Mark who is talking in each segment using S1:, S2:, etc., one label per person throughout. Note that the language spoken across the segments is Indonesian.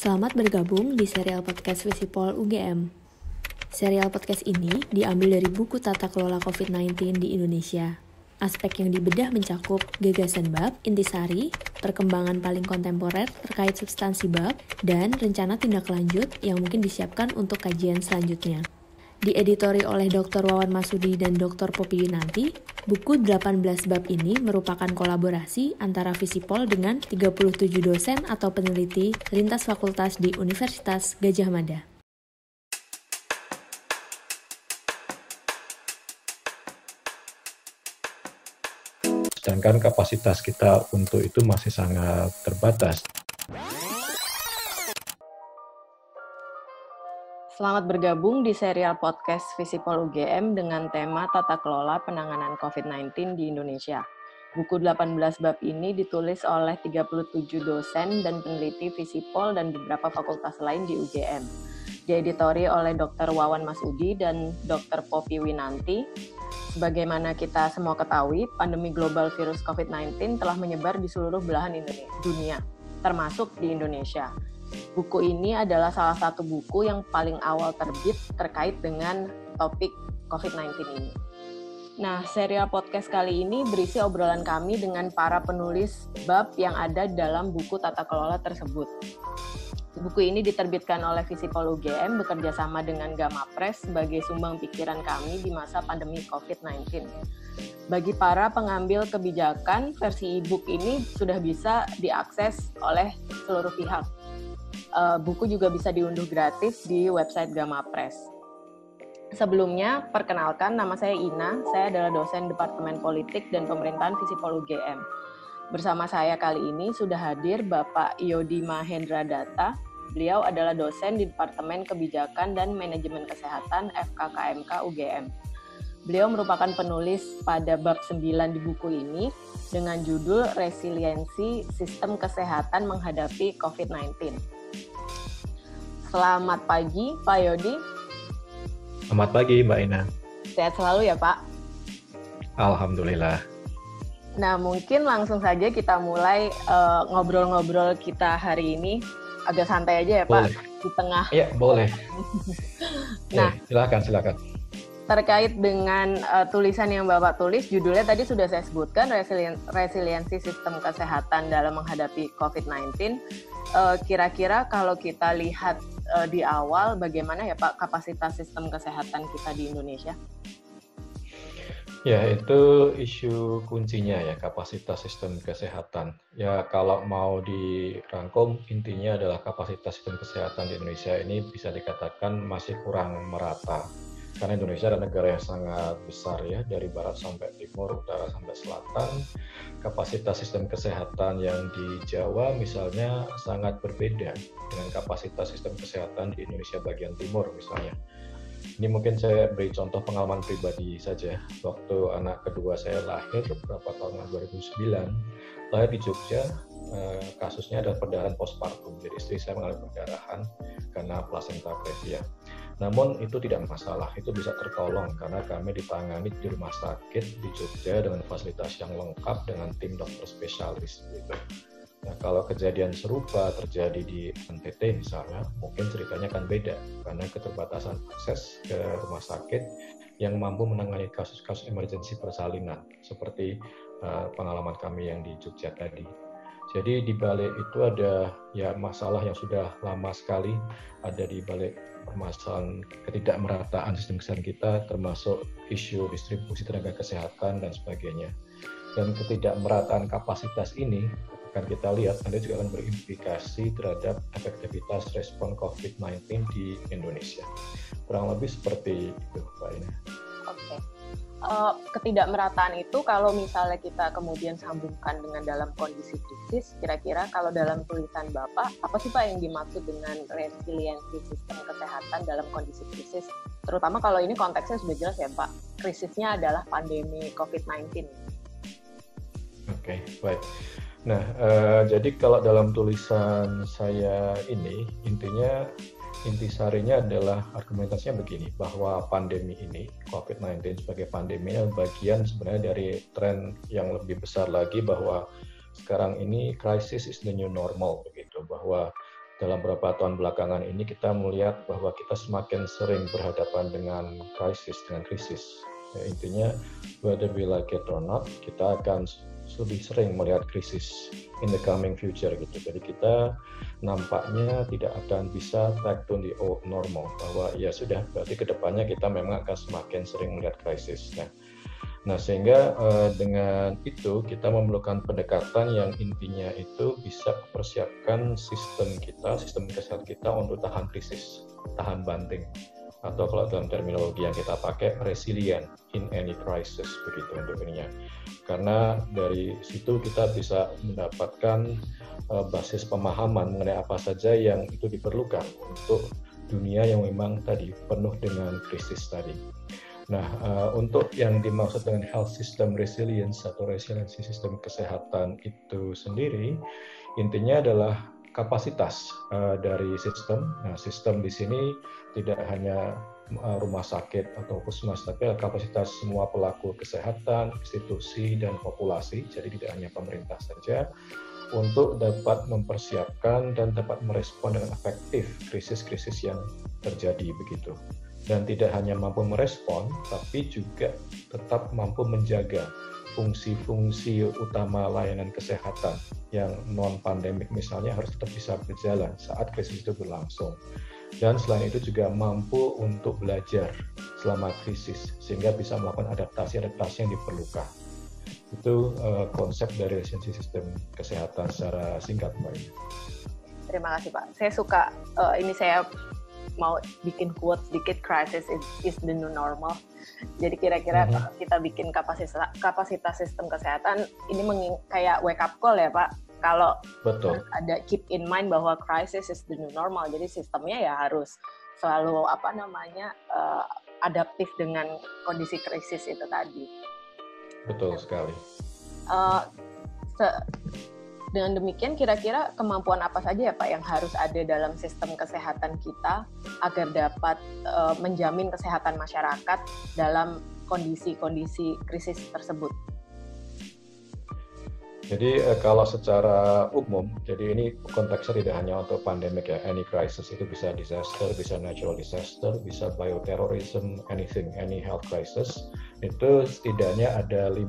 S1: Selamat bergabung di serial podcast Visipol UGM. Serial podcast ini diambil dari buku Tata Kelola COVID-19 di Indonesia. Aspek yang dibedah mencakup gagasan bab, intisari, perkembangan paling kontemporer terkait substansi bab, dan rencana tindak lanjut yang mungkin disiapkan untuk kajian selanjutnya. Dieditori oleh Dr. Wawan Masudi dan Dr. Poppy Winanty, buku 18 bab ini merupakan kolaborasi antara Visipol dengan 37 dosen atau peneliti lintas fakultas di Universitas Gadjah Mada.
S2: Sedangkan kapasitas kita untuk itu masih sangat terbatas.
S3: Selamat bergabung di serial podcast Visipol UGM dengan tema Tata Kelola Penanganan COVID-19 di Indonesia. Buku 18 bab ini ditulis oleh 37 dosen dan peneliti Visipol dan beberapa fakultas lain di UGM. Dieditori oleh Dr. Wawan Masudi dan Dr. Poppy Winanty. Sebagaimana kita semua ketahui, pandemi global virus COVID-19 telah menyebar di seluruh belahan dunia, termasuk di Indonesia. Buku ini adalah salah satu buku yang paling awal terbit terkait dengan topik COVID-19 ini. Nah, serial podcast kali ini berisi obrolan kami dengan para penulis bab yang ada dalam buku Tata Kelola tersebut. Buku ini diterbitkan oleh Visipol UGM bekerja sama dengan Gamma Press sebagai sumbang pikiran kami di masa pandemi COVID-19. Bagi para pengambil kebijakan, versi e-book ini sudah bisa diakses oleh seluruh pihak. Buku juga bisa diunduh gratis di website Gamma Press. Sebelumnya, perkenalkan, nama saya Ina. Saya adalah dosen Departemen Politik dan Pemerintahan Visipol UGM. Bersama saya kali ini sudah hadir Bapak Yodi Mahendra Datta. Beliau adalah dosen di Departemen Kebijakan dan Manajemen Kesehatan FKKMK UGM. Beliau merupakan penulis pada bab 9 di buku ini dengan judul Resiliensi Sistem Kesehatan Menghadapi COVID-19. Selamat pagi, Pak Yodi.
S2: Selamat pagi, Mbak Ina.
S3: Sehat selalu ya, Pak?
S2: Alhamdulillah.
S3: Nah, mungkin langsung saja kita mulai ngobrol-ngobrol kita hari ini. Agak santai aja ya,
S2: boleh.
S3: Pak? Di tengah.
S2: Iya, boleh.
S3: Nah,
S2: silakan.
S3: Terkait dengan tulisan yang Bapak tulis, judulnya tadi sudah saya sebutkan, Resiliensi Sistem Kesehatan dalam Menghadapi COVID-19. Kira-kira kalau kita lihat di awal, bagaimana ya Pak kapasitas sistem kesehatan kita di Indonesia?
S2: Ya, itu isu kuncinya ya, kapasitas sistem kesehatan. Ya, kalau mau dirangkum, intinya adalah kapasitas sistem kesehatan di Indonesia ini bisa dikatakan masih kurang merata. Karena Indonesia adalah negara yang sangat besar ya, dari barat sampai timur, utara sampai selatan. Kapasitas sistem kesehatan yang di Jawa misalnya sangat berbeda dengan kapasitas sistem kesehatan di Indonesia bagian timur misalnya. Ini mungkin saya beri contoh pengalaman pribadi saja. Waktu anak kedua saya lahir, berapa tahun 2009, lahir di Jogja, kasusnya adalah perdarahan postpartum. Jadi istri saya mengalami perdarahan karena plasenta previa. Namun itu tidak masalah, itu bisa tertolong karena kami ditangani di rumah sakit di Jogja dengan fasilitas yang lengkap dengan tim dokter spesialis. Gitu. Nah, kalau kejadian serupa terjadi di NTT misalnya, mungkin ceritanya akan beda karena keterbatasan akses ke rumah sakit yang mampu menangani kasus-kasus emergensi persalinan seperti pengalaman kami yang di Jogja tadi. Jadi di balik itu ada ya masalah yang sudah lama sekali ada di balik permasalahan ketidakmerataan sistem kesehatan kita, termasuk isu distribusi tenaga kesehatan dan sebagainya. Dan ketidakmerataan kapasitas ini akan kita lihat nanti juga akan berimplikasi terhadap efektivitas respon COVID-19 di Indonesia. Kurang lebih seperti itu, Pak Ina.
S3: Oke. Ketidakmerataan itu kalau misalnya kita kemudian sambungkan dengan dalam kondisi krisis, kira-kira kalau dalam tulisan Bapak, apa sih Pak yang dimaksud dengan resiliensi sistem kesehatan dalam kondisi krisis? Terutama kalau ini konteksnya sudah jelas ya Pak, krisisnya adalah pandemi COVID-19.
S2: Oke, baik. Nah, jadi kalau dalam tulisan saya ini, intisarinya adalah argumentasinya begini, bahwa pandemi ini, COVID-19 sebagai pandemi adalah bagian sebenarnya dari tren yang lebih besar lagi bahwa sekarang ini crisis is the new normal, begitu, bahwa dalam beberapa tahun belakangan ini kita melihat bahwa kita semakin sering berhadapan dengan krisis. Ya, intinya, whether we like it or not, kita akan lebih sering melihat krisis in the coming future gitu. Jadi kita nampaknya tidak akan bisa back to the old normal, bahwa ya sudah, berarti kedepannya kita memang akan semakin sering melihat krisis. Nah, sehingga dengan itu kita memerlukan pendekatan yang intinya itu bisa mempersiapkan sistem kesehatan kita untuk tahan krisis, tahan banting, atau kalau dalam terminologi yang kita pakai, resilient in any crisis, begitu untuk ininya. Karena dari situ kita bisa mendapatkan basis pemahaman mengenai apa saja yang itu diperlukan untuk dunia yang memang tadi penuh dengan krisis tadi. Nah, untuk yang dimaksud dengan health system resilience atau resiliensi sistem kesehatan itu sendiri, intinya adalah kapasitas dari sistem. Nah, sistem di sini tidak hanya rumah sakit atau puskesmas, tapi kapasitas semua pelaku kesehatan, institusi, dan populasi, jadi tidak hanya pemerintah saja, untuk dapat mempersiapkan dan dapat merespon dengan efektif krisis-krisis yang terjadi begitu. Dan tidak hanya mampu merespon, tapi juga tetap mampu menjaga fungsi-fungsi utama layanan kesehatan yang non-pandemik misalnya harus tetap bisa berjalan saat krisis itu berlangsung. Dan selain itu juga mampu untuk belajar selama krisis, sehingga bisa melakukan adaptasi-adaptasi yang diperlukan. Itu konsep dari resiliensi sistem kesehatan secara singkat, Mbak.
S3: Terima kasih, Pak. Saya suka, ini saya mau bikin quote sedikit, crisis is the new normal. Jadi kira-kira kalau kita bikin kapasitas sistem kesehatan, ini kayak wake up call ya Pak. Kalau ada keep in mind bahwa crisis is the new normal, jadi sistemnya ya harus selalu adaptif dengan kondisi krisis itu tadi.
S2: Betul sekali.
S3: Dengan demikian, kira-kira kemampuan apa saja ya Pak yang harus ada dalam sistem kesehatan kita agar dapat menjamin kesehatan masyarakat dalam kondisi-kondisi krisis tersebut?
S2: Jadi kalau secara umum, jadi ini konteksnya tidak hanya untuk pandemik ya, any crisis, itu bisa disaster, bisa natural disaster, bisa bioterrorism, any health crisis. Itu setidaknya ada 5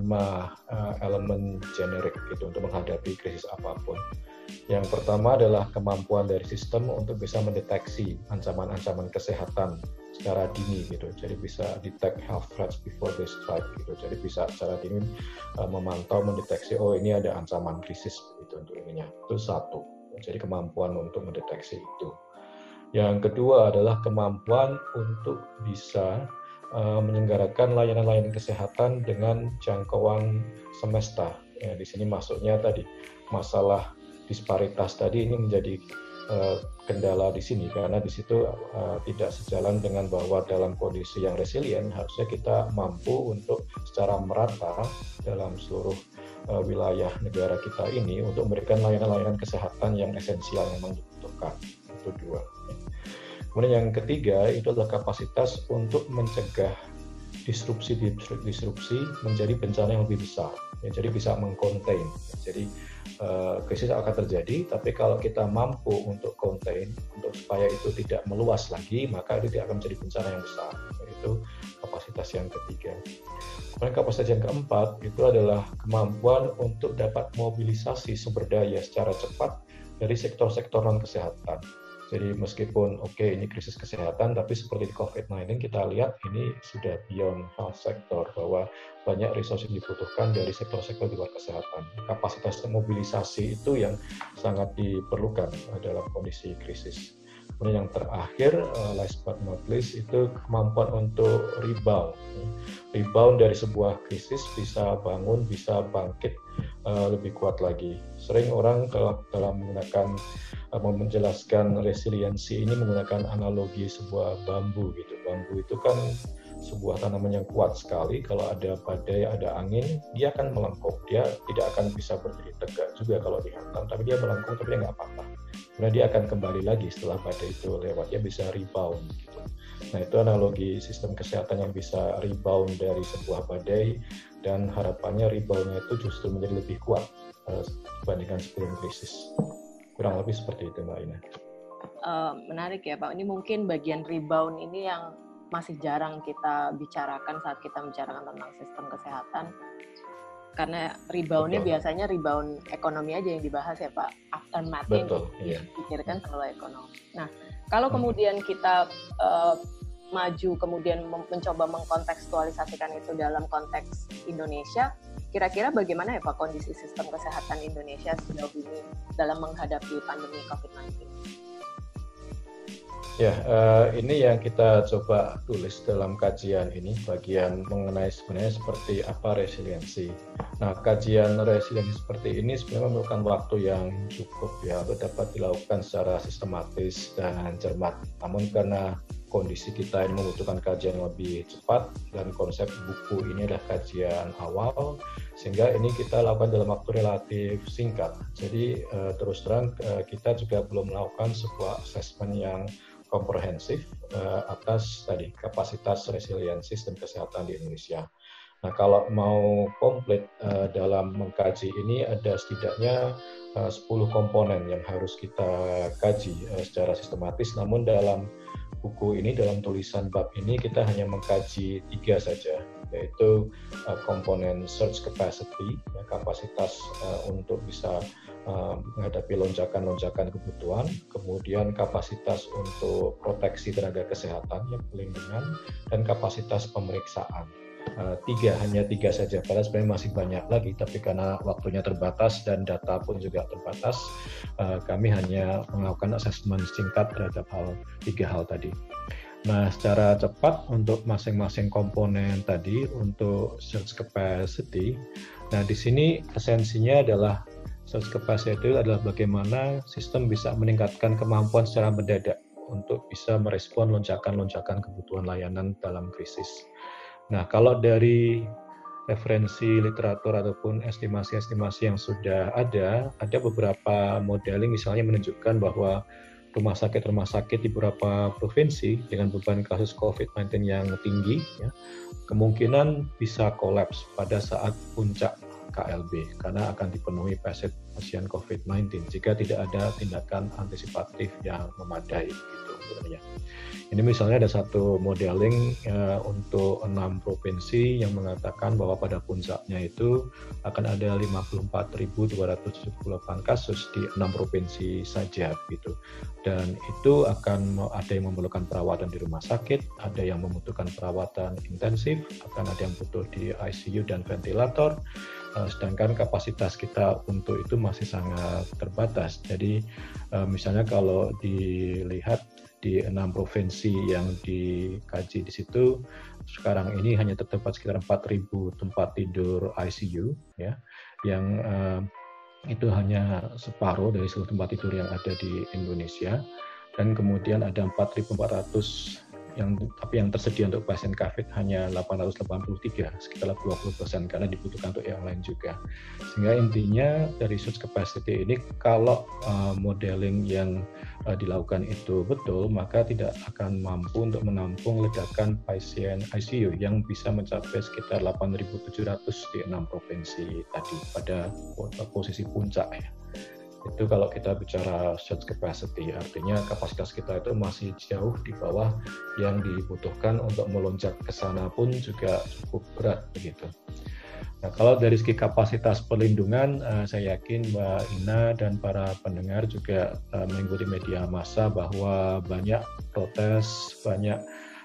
S2: elemen generik gitu untuk menghadapi krisis apapun. Yang pertama adalah kemampuan dari sistem untuk bisa mendeteksi ancaman-ancaman kesehatan secara dini gitu. Jadi bisa detect health threats before they strike gitu. Jadi bisa secara dini memantau, mendeteksi, oh ini ada ancaman krisis gitu untuk ininya. Itu satu. Jadi kemampuan untuk mendeteksi itu. Yang kedua adalah kemampuan untuk bisa menyelenggarakan layanan-layanan kesehatan dengan jangkauan semesta. Ya, di sini maksudnya tadi masalah disparitas tadi ini menjadi kendala di sini, karena di situ tidak sejalan dengan bahwa dalam kondisi yang resilient harusnya kita mampu untuk secara merata dalam seluruh wilayah negara kita ini untuk memberikan layanan-layanan kesehatan yang esensial memang dibutuhkan. Itu 2. Kemudian yang ketiga itu adalah kapasitas untuk mencegah disrupsi menjadi bencana yang lebih besar. Ya, jadi bisa mengcontain. Jadi krisis akan terjadi, tapi kalau kita mampu untuk contain, untuk supaya itu tidak meluas lagi, maka itu tidak akan menjadi bencana yang besar. Itu kapasitas yang ketiga. Kemudian kapasitas yang keempat itu adalah kemampuan untuk dapat mobilisasi sumber daya secara cepat dari sektor-sektor non-kesehatan. Jadi meskipun ini krisis kesehatan, tapi seperti di COVID-19 kita lihat ini sudah beyond health sector, bahwa banyak resource yang dibutuhkan dari sektor-sektor di luar kesehatan. Kapasitas mobilisasi itu yang sangat diperlukan dalam kondisi krisis. Kemudian yang terakhir, last but not least, itu kemampuan untuk rebound. Rebound dari sebuah krisis bisa bangun, bisa bangkit lebih kuat lagi. Sering orang kalau dalam menjelaskan resiliensi ini menggunakan analogi sebuah bambu gitu. Bambu itu kan sebuah tanaman yang kuat sekali. Kalau ada badai, ada angin, dia akan melengkung. Dia tidak akan bisa berdiri tegak juga kalau dihantam, tapi dia melengkung, tapi dia nggak patah. Kemudian dia akan kembali lagi setelah badai itu lewat. Dia bisa rebound gitu. Nah, itu analogi sistem kesehatan yang bisa rebound dari sebuah badai, dan harapannya reboundnya itu justru menjadi lebih kuat dibandingkan sebelum krisis. Kurang lebih seperti itu, Mbak Ina.
S3: menarik ya Pak. Ini mungkin bagian rebound ini yang masih jarang kita bicarakan saat kita bicarakan tentang sistem kesehatan. Karena reboundnya biasanya rebound ekonomi aja yang dibahas ya Pak. Aftermath-nya yang dipikirkan selalu ekonomi. Nah, kalau kemudian kita maju kemudian mencoba mengkontekstualisasikan itu dalam konteks Indonesia, kira-kira bagaimana ya Pak kondisi sistem kesehatan Indonesia sejauh ini dalam menghadapi pandemi COVID-19?
S2: Ya, ini yang kita coba tulis dalam kajian ini, bagian mengenai sebenarnya seperti apa resiliensi. Nah, kajian resiliensi seperti ini sebenarnya memerlukan waktu yang cukup ya untuk dapat dilakukan secara sistematis dan cermat. Namun karena kondisi kita ini membutuhkan kajian lebih cepat dan konsep buku ini adalah kajian awal, sehingga ini kita lakukan dalam waktu relatif singkat. Jadi terus terang kita juga belum melakukan sebuah assessment yang komprehensif atas tadi kapasitas resiliensi sistem kesehatan di Indonesia. Nah, kalau mau komplit dalam mengkaji ini ada setidaknya 10 komponen yang harus kita kaji secara sistematis. Namun dalam buku ini, dalam tulisan bab ini kita hanya mengkaji 3 saja, yaitu komponen surge capacity, kapasitas untuk bisa menghadapi lonjakan-lonjakan kebutuhan, kemudian kapasitas untuk proteksi tenaga kesehatan, yang pelindungan, dan kapasitas pemeriksaan. Hanya tiga saja, padahal sebenarnya masih banyak lagi, tapi karena waktunya terbatas dan data pun juga terbatas, kami hanya melakukan assessment singkat terhadap 3 hal tadi. Nah, secara cepat untuk masing-masing komponen tadi, untuk surge capacity, nah di sini esensinya adalah surge capacity itu adalah bagaimana sistem bisa meningkatkan kemampuan secara mendadak untuk bisa merespon lonjakan-lonjakan kebutuhan layanan dalam krisis. Nah, kalau dari referensi literatur ataupun estimasi-estimasi yang sudah ada beberapa modeling misalnya menunjukkan bahwa rumah sakit di beberapa provinsi dengan beban kasus COVID-19 yang tinggi, ya, kemungkinan bisa kolaps pada saat puncak KLB karena akan dipenuhi pasien COVID-19 jika tidak ada tindakan antisipatif yang memadai. Gitu. Ini misalnya ada satu modeling untuk 6 provinsi yang mengatakan bahwa pada puncaknya itu akan ada 54.278 kasus di 6 provinsi saja gitu. Dan itu akan ada yang memerlukan perawatan di rumah sakit, ada yang membutuhkan perawatan intensif, akan ada yang butuh di ICU dan ventilator, sedangkan kapasitas kita untuk itu masih sangat terbatas. Jadi misalnya kalau dilihat di 6 provinsi yang dikaji di situ, sekarang ini hanya terdapat sekitar 4.000 tempat tidur ICU, ya, yang itu hanya separuh dari seluruh tempat tidur yang ada di Indonesia, dan kemudian ada 4.400 tapi yang tersedia untuk pasien COVID hanya 883, sekitar 20%, karena dibutuhkan untuk yang lain juga. Sehingga intinya dari surge capacity ini, kalau modeling yang dilakukan itu betul, maka tidak akan mampu untuk menampung ledakan pasien ICU yang bisa mencapai sekitar 8.700 di 6 provinsi tadi pada posisi puncak, ya. Itu kalau kita bicara surge capacity, artinya kapasitas kita itu masih jauh di bawah yang dibutuhkan untuk melonjak ke sana pun juga cukup berat begitu. Nah, kalau dari segi kapasitas perlindungan, saya yakin Mbak Ina dan para pendengar juga mengikuti media massa bahwa banyak protes, banyak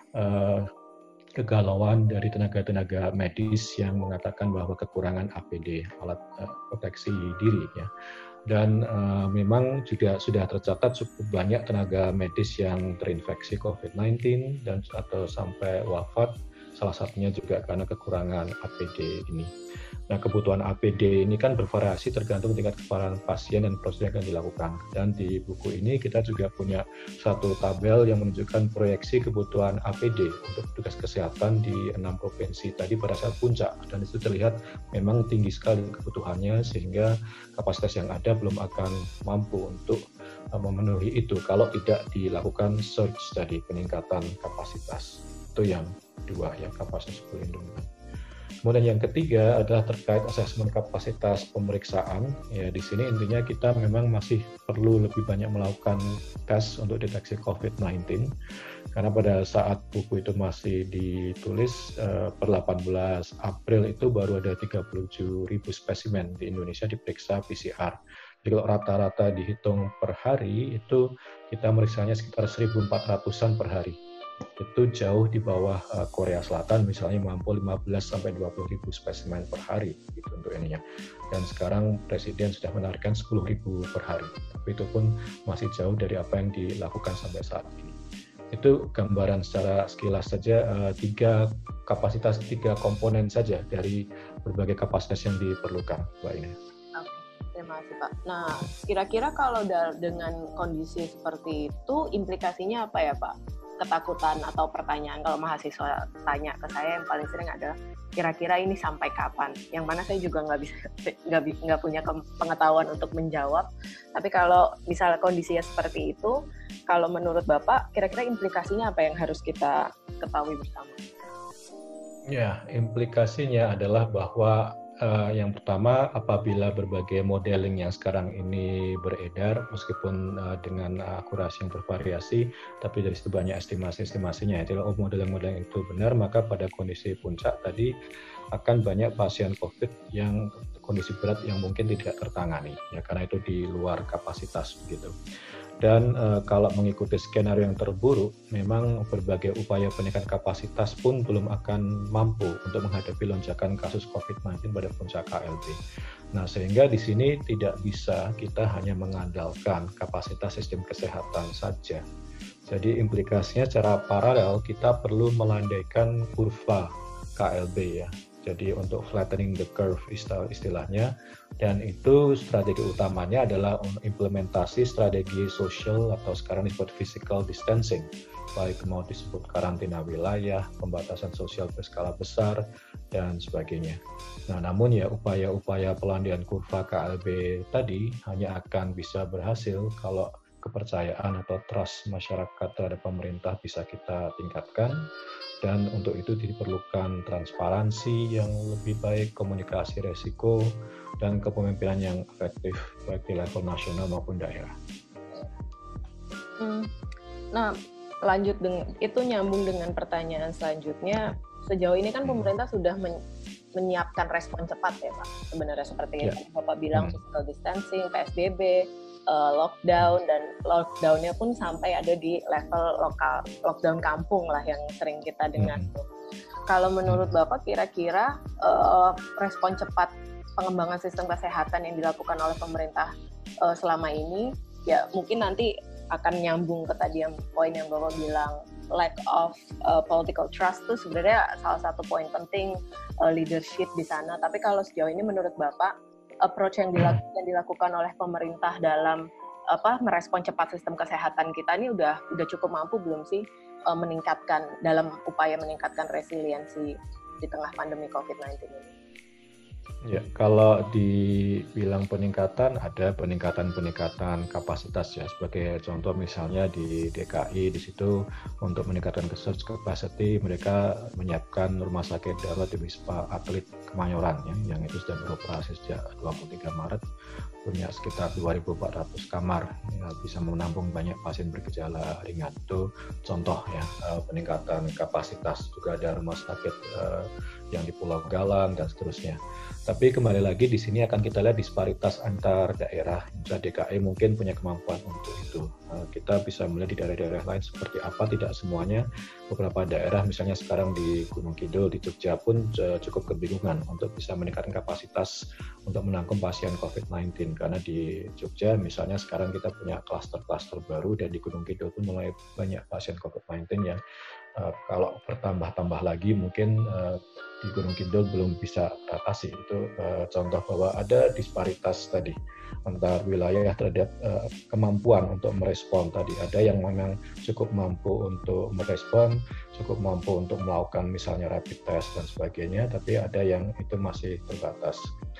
S2: kegalauan dari tenaga-tenaga medis yang mengatakan bahwa kekurangan APD, alat proteksi diri, ya. Dan memang juga sudah tercatat cukup banyak tenaga medis yang terinfeksi COVID-19 dan atau sampai wafat, salah satunya juga karena kekurangan APD ini. Nah, kebutuhan APD ini kan bervariasi tergantung tingkat keparahan pasien dan prosedur yang akan dilakukan. Dan di buku ini kita juga punya satu tabel yang menunjukkan proyeksi kebutuhan APD untuk petugas kesehatan di 6 provinsi tadi pada saat puncak. Dan itu terlihat memang tinggi sekali kebutuhannya, sehingga kapasitas yang ada belum akan mampu untuk memenuhi itu kalau tidak dilakukan surge tadi, peningkatan kapasitas. Itu yang kedua, ya, kapasitas perlindungan. Kemudian yang ketiga adalah terkait asesmen kapasitas pemeriksaan. Ya, di sini intinya kita memang masih perlu lebih banyak melakukan tes untuk deteksi COVID-19. Karena pada saat buku itu masih ditulis per 18 April itu baru ada 37.000 spesimen di Indonesia diperiksa PCR. Jadi kalau rata-rata dihitung per hari itu kita meriksanya sekitar 1.400-an per hari. Itu jauh di bawah Korea Selatan misalnya mampu 15-20 ribu spesimen per hari gitu untuk ininya. Dan sekarang Presiden sudah menargetkan 10 ribu per hari. Tapi itu pun masih jauh dari apa yang dilakukan sampai saat ini. Itu gambaran secara sekilas saja kapasitas tiga komponen saja dari berbagai kapasitas yang diperlukan, Mbak Ina.
S3: Oke, terima kasih Pak. Nah, kira-kira kalau dengan kondisi seperti itu implikasinya apa ya Pak? Ketakutan atau pertanyaan kalau mahasiswa tanya ke saya yang paling sering adalah kira-kira ini sampai kapan? Yang mana saya juga nggak punya pengetahuan untuk menjawab. Tapi kalau misalnya kondisinya seperti itu, kalau menurut Bapak, kira-kira implikasinya apa yang harus kita ketahui bersama?
S2: Ya, implikasinya adalah bahwa yang pertama, apabila berbagai modeling yang sekarang ini beredar, meskipun dengan akurasi yang bervariasi, tapi dari situ banyak estimasi-estimasinya. Kalau modeling-modeling itu benar, maka pada kondisi puncak tadi akan banyak pasien COVID yang kondisi berat yang mungkin tidak tertangani, ya karena itu di luar kapasitas begitu. Dan kalau mengikuti skenario yang terburuk, memang berbagai upaya peningkatan kapasitas pun belum akan mampu untuk menghadapi lonjakan kasus COVID-19 pada puncak KLB. Nah, sehingga di sini tidak bisa kita hanya mengandalkan kapasitas sistem kesehatan saja. Jadi implikasinya secara paralel kita perlu melandaikan kurva KLB ya. Jadi untuk flattening the curve istilahnya, dan itu strategi utamanya adalah implementasi strategi social atau sekarang disebut physical distancing, baik mau disebut karantina wilayah, pembatasan sosial berskala besar, dan sebagainya. Nah, namun ya upaya-upaya pelandaian kurva KLB tadi hanya akan bisa berhasil kalau kepercayaan atau trust masyarakat terhadap pemerintah bisa kita tingkatkan, dan untuk itu diperlukan transparansi yang lebih baik, komunikasi resiko, dan kepemimpinan yang efektif baik di level nasional maupun daerah.
S3: Nah, lanjut itu nyambung dengan pertanyaan selanjutnya. Sejauh ini kan pemerintah sudah menyiapkan respon cepat ya Pak, sebenarnya seperti yang Bapak bilang, physical distancing, PSBB, lockdown, dan lockdownnya pun sampai ada di level lokal, lockdown kampung lah yang sering kita dengar. Kalau menurut Bapak kira-kira respon cepat pengembangan sistem kesehatan yang dilakukan oleh pemerintah selama ini, ya mungkin nanti akan nyambung ke tadi yang poin yang Bapak bilang, lack of political trust itu sebenarnya salah satu poin penting leadership di sana. Tapi kalau sejauh ini menurut Bapak, approach yang dilakukan oleh pemerintah dalam merespon cepat sistem kesehatan kita ini udah cukup mampu belum sih meningkatkan dalam upaya meningkatkan resiliensi di tengah pandemi COVID-19 ini?
S2: Ya, kalau dibilang peningkatan, ada peningkatan kapasitas ya. Sebagai contoh misalnya di DKI, di situ untuk meningkatkan capacity mereka menyiapkan rumah sakit darurat di Wisma Atlet Kemayoran ya, yang itu sudah beroperasi sejak 23 Maret, punya sekitar 2.400 kamar, ya, bisa menampung banyak pasien bergejala ringan. Itu contoh ya peningkatan kapasitas. Juga ada rumah sakit yang di Pulau Galang dan seterusnya. Tapi kembali lagi di sini akan kita lihat disparitas antar daerah. Misalnya DKI mungkin punya kemampuan untuk itu. Kita bisa melihat di daerah-daerah lain seperti apa, tidak semuanya. Beberapa daerah misalnya sekarang di Gunung Kidul, di Jogja pun cukup kebingungan untuk bisa meningkatkan kapasitas untuk menampung pasien COVID-19. Karena di Jogja misalnya sekarang kita punya klaster-klaster baru, dan di Gunung Kidul pun mulai banyak pasien COVID-19 yang kalau bertambah-tambah lagi mungkin di Gunung Kidul belum bisa atasi. Itu contoh bahwa ada disparitas tadi antar wilayah terhadap kemampuan untuk merespon tadi. Ada yang memang cukup mampu untuk merespon, cukup mampu untuk melakukan misalnya rapid test dan sebagainya, tapi ada yang itu masih terbatas.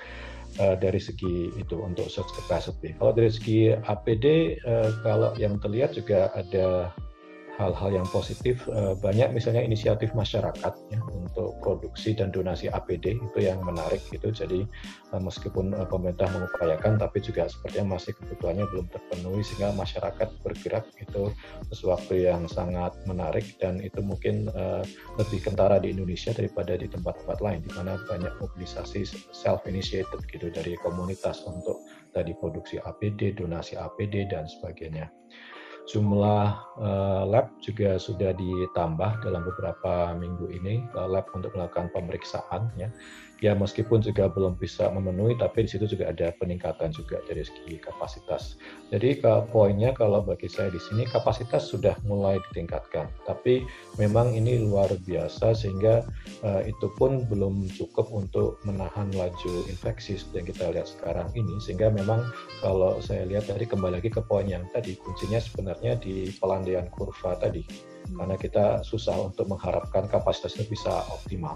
S2: Dari segi itu untuk surge capacity. Kalau dari segi APD, kalau yang terlihat juga ada hal-hal yang positif, banyak misalnya inisiatif masyarakat ya, untuk produksi dan donasi APD, itu yang menarik gitu. Jadi meskipun pemerintah mengupayakan, tapi juga sepertinya masih kebutuhannya belum terpenuhi, sehingga masyarakat bergerak, itu sesuatu yang sangat menarik, dan itu mungkin lebih kentara di Indonesia daripada di tempat-tempat lain, di mana banyak mobilisasi self-initiated gitu dari komunitas untuk tadi produksi APD, donasi APD, dan sebagainya. Jumlah lab juga sudah ditambah dalam beberapa minggu ini, lab untuk melakukan pemeriksaan ya. Ya meskipun juga belum bisa memenuhi, tapi di situ juga ada peningkatan juga dari segi kapasitas. Jadi poinnya kalau bagi saya di sini kapasitas sudah mulai ditingkatkan, tapi memang ini luar biasa sehingga itu pun belum cukup untuk menahan laju infeksi yang kita lihat sekarang ini. Sehingga memang kalau saya lihat tadi, kembali lagi ke poin yang tadi, kuncinya sebenarnya di pelandaian kurva tadi, karena kita susah untuk mengharapkan kapasitasnya bisa optimal.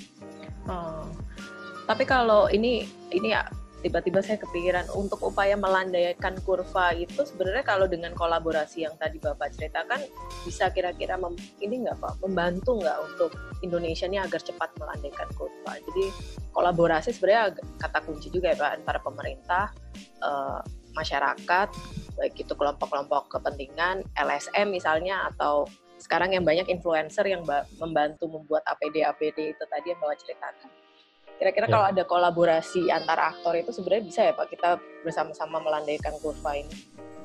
S3: Tapi kalau ini ya tiba-tiba saya kepikiran untuk upaya melandaikan kurva itu sebenarnya kalau dengan kolaborasi yang tadi Bapak ceritakan bisa kira-kira membantu nggak untuk Indonesia ini agar cepat melandaikan kurva. Jadi kolaborasi sebenarnya kata kunci juga ya Pak, antara pemerintah, masyarakat, baik itu kelompok-kelompok kepentingan, LSM misalnya, atau sekarang yang banyak influencer yang membantu membuat APD itu tadi yang Bapak ceritakan. Kira-kira kalau ada kolaborasi antara aktor itu sebenarnya bisa ya Pak, kita bersama-sama melandaikan kurva ini?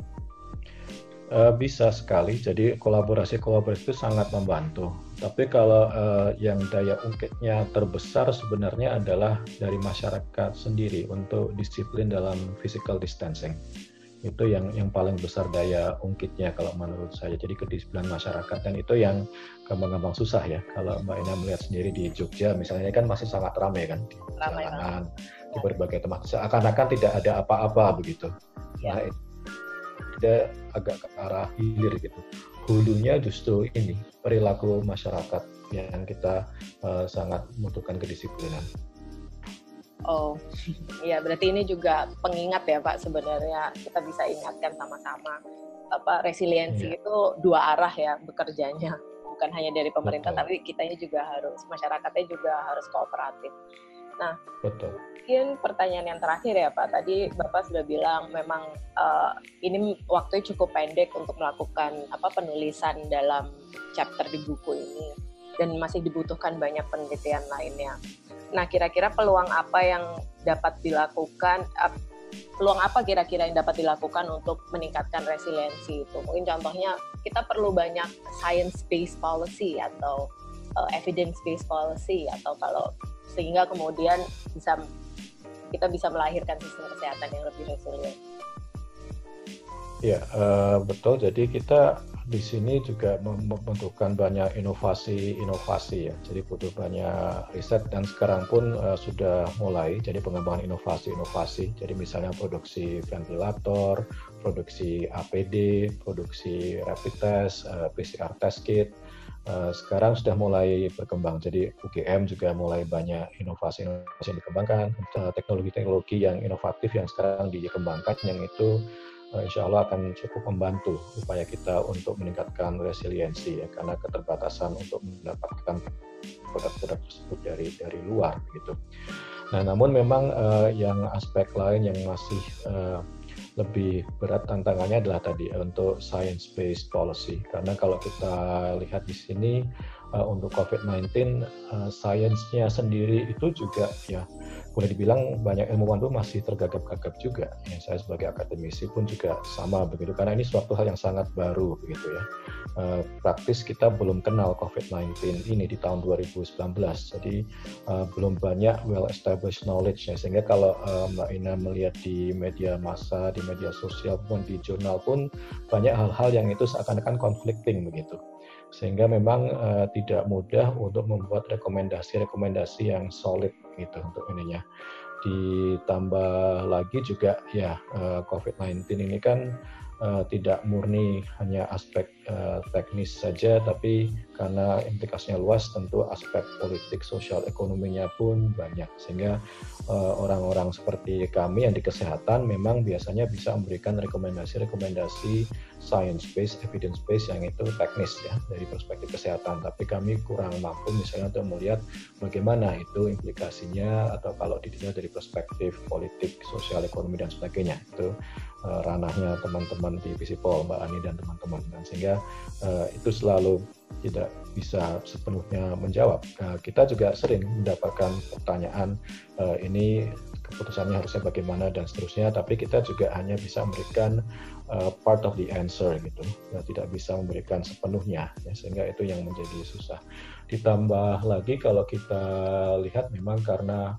S2: Bisa sekali, jadi kolaborasi itu sangat membantu. Tapi kalau yang daya ungkitnya terbesar sebenarnya adalah dari masyarakat sendiri untuk disiplin dalam physical distancing. Itu yang paling besar daya ungkitnya kalau menurut saya. Jadi kedisiplinan masyarakat, dan itu yang gampang-gampang susah ya. Kalau Mbak Ina melihat sendiri di Jogja misalnya, kan masih sangat ramai kan, di jalanan, di berbagai tempat, seakan-akan tidak ada apa-apa begitu. Nah, itu agak ke arah hilir gitu. Hulunya justru ini perilaku masyarakat yang kita sangat membutuhkan kedisiplinan.
S3: Oh, iya, berarti ini juga pengingat ya Pak, sebenarnya kita bisa ingatkan sama-sama resiliensi itu dua arah ya bekerjanya, bukan hanya dari pemerintah. Betul. Tapi kitanya juga masyarakatnya juga harus kooperatif. Nah, betul. Mungkin pertanyaan yang terakhir ya Pak, tadi Bapak sudah bilang memang ini waktunya cukup pendek untuk melakukan penulisan dalam chapter di buku ini, dan masih dibutuhkan banyak penelitian lainnya. Nah, kira-kira peluang apa kira-kira yang dapat dilakukan untuk meningkatkan resiliensi itu? Mungkin contohnya kita perlu banyak science-based policy atau evidence-based policy, atau kalau sehingga kemudian kita bisa melahirkan sistem kesehatan yang lebih resilient.
S2: Ya, betul. Jadi kita di sini juga membutuhkan banyak inovasi ya. Jadi butuh banyak riset, dan sekarang pun sudah mulai jadi pengembangan inovasi. Jadi misalnya produksi ventilator, produksi APD, produksi rapid test, PCR test kit. Sekarang sudah mulai berkembang. Jadi UGM juga mulai banyak inovasi yang dikembangkan, teknologi-teknologi yang inovatif yang sekarang dikembangkan, yang itu insya Allah akan cukup membantu upaya kita untuk meningkatkan resiliensi ya, karena keterbatasan untuk mendapatkan produk-produk tersebut dari luar gitu. Nah, namun memang yang aspek lain yang masih lebih berat tantangannya adalah tadi untuk science-based policy, karena kalau kita lihat di sini untuk COVID-19 sainsnya sendiri itu juga ya boleh dibilang banyak ilmuwan itu masih tergagap-gagap juga. Ya, saya sebagai akademisi pun juga sama begitu, karena ini suatu hal yang sangat baru begitu ya. Praktis kita belum kenal COVID-19 ini di tahun 2019, jadi belum banyak well established knowledge ya, sehingga kalau Mbak Ina melihat di media massa, di media sosial pun di jurnal pun banyak hal-hal yang itu seakan-akan conflicting begitu. Sehingga memang tidak mudah untuk membuat rekomendasi yang solid gitu untuk ininya. Ditambah lagi juga ya COVID-19 ini kan tidak murni hanya aspek teknis saja, tapi karena implikasinya luas, tentu aspek politik, sosial, ekonominya pun banyak. Sehingga orang-orang seperti kami yang di kesehatan memang biasanya bisa memberikan rekomendasi science-based, evidence-based yang itu teknis ya dari perspektif kesehatan. Tapi kami kurang mampu misalnya untuk melihat bagaimana itu implikasinya atau kalau dilihat dari perspektif politik, sosial, ekonomi dan sebagainya. Itu ranahnya teman-teman di Visipol, Mbak Ani dan teman-teman. Dan sehingga itu selalu tidak bisa sepenuhnya menjawab. Kita juga sering mendapatkan pertanyaan ini keputusannya harusnya bagaimana dan seterusnya, tapi kita juga hanya bisa memberikan part of the answer gitu, tidak bisa memberikan sepenuhnya, ya, sehingga itu yang menjadi susah. Ditambah lagi kalau kita lihat memang karena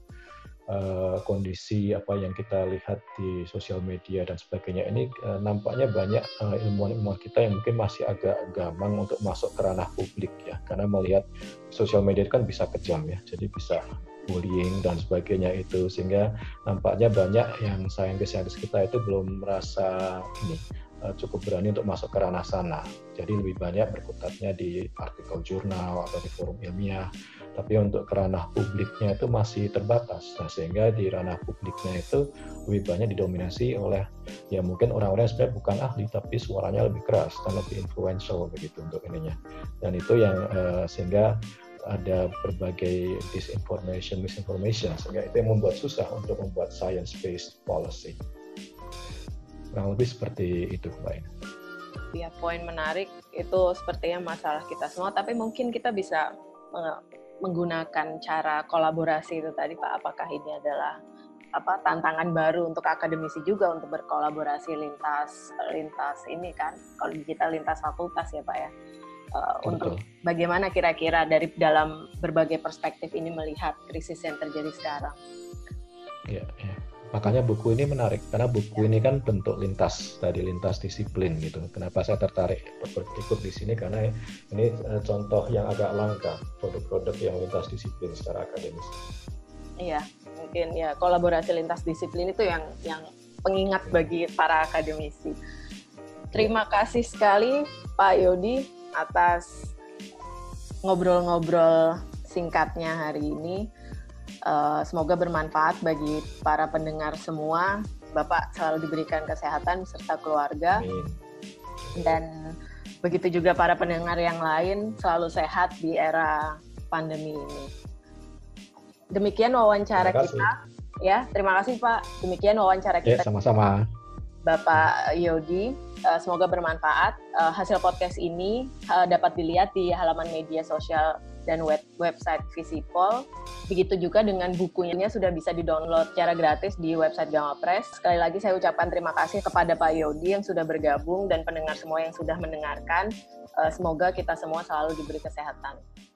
S2: kondisi apa yang kita lihat di sosial media dan sebagainya ini nampaknya banyak ilmuwan-ilmuwan kita yang mungkin masih agak gamang untuk masuk ke ranah publik ya, karena melihat sosial media kan bisa kejam ya, jadi bisa bullying dan sebagainya itu, sehingga nampaknya banyak yang saintis-saintis kita itu belum merasa ini cukup berani untuk masuk ke ranah sana. Jadi lebih banyak berkutatnya di artikel jurnal atau di forum ilmiah. Tapi untuk ke ranah publiknya itu masih terbatas. Nah, sehingga di ranah publiknya itu lebih banyak didominasi oleh ya mungkin orang-orang yang sebenarnya bukan ahli tapi suaranya lebih keras dan lebih influential begitu untuk ininya. Dan itu yang sehingga ada berbagai disinformation, misinformation, sehingga itu yang membuat susah untuk membuat science-based policy. Kurang lebih seperti itu, Mbak Ina.
S3: Ya, poin menarik itu sepertinya masalah kita semua, tapi mungkin kita bisa menggunakan cara kolaborasi itu tadi, Pak. Apakah ini adalah tantangan baru untuk akademisi juga untuk berkolaborasi lintas ini kan, kalau di kita lintas fakultas ya, Pak ya. Untuk bagaimana kira-kira dari dalam berbagai perspektif ini melihat krisis yang terjadi sekarang.
S2: Ya. Makanya buku ini menarik, karena buku ini kan bentuk lintas disiplin gitu. Kenapa saya tertarik ikut di sini, karena ini contoh yang agak langka, produk-produk yang lintas disiplin secara akademis.
S3: Iya, mungkin ya kolaborasi lintas disiplin itu yang pengingat bagi para akademisi. Terima kasih sekali Pak Yodi atas ngobrol-ngobrol singkatnya hari ini. Semoga bermanfaat bagi para pendengar semua. Bapak selalu diberikan kesehatan beserta keluarga.
S2: Amin.
S3: Dan begitu juga para pendengar yang lain selalu sehat di era pandemi ini. Demikian wawancara kita. Ya, terima kasih Pak. Demikian wawancara kita.
S2: Ya, sama-sama.
S3: Bapak Yodi, semoga bermanfaat. Hasil podcast ini dapat dilihat di halaman media sosial dan website Visipol. Begitu juga dengan bukunya sudah bisa di-download secara gratis di website Gama Press. Sekali lagi saya ucapkan terima kasih kepada Pak Yodi yang sudah bergabung dan pendengar semua yang sudah mendengarkan. Semoga kita semua selalu diberi kesehatan.